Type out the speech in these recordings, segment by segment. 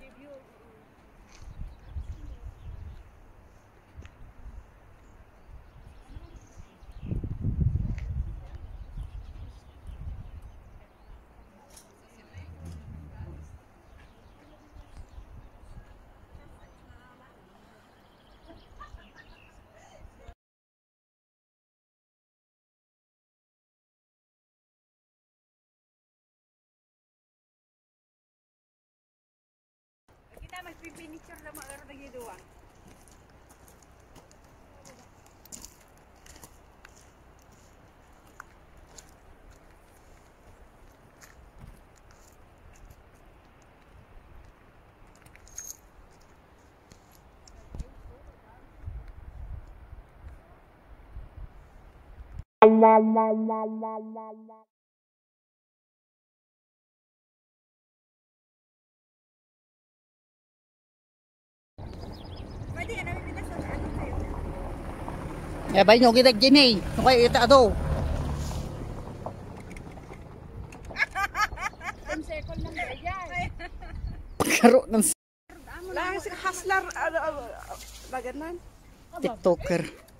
Kita magpipinicture na mga nagidua. Ya bay nyo kita gini, okay ita ato. Second lang yan. Karo ng Lang si hustler baganan. TikToker.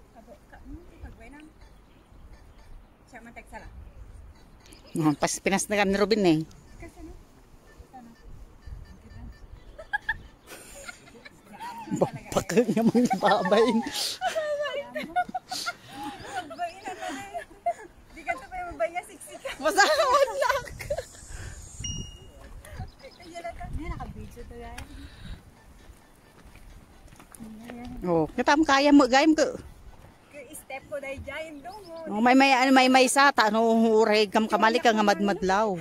Siya man teksala. Pas pinas na ni Robin eh. Bakit niya mga babayin. Di ka ito pa yung mabaya siksik. Masahawan lang. Hindi naka-video to guys. Oh, kita mo kaya mo gayam ko. Step ko dahil dyan dong. Oh, may sa ta no huray kam kamali ka nga madmadlaw.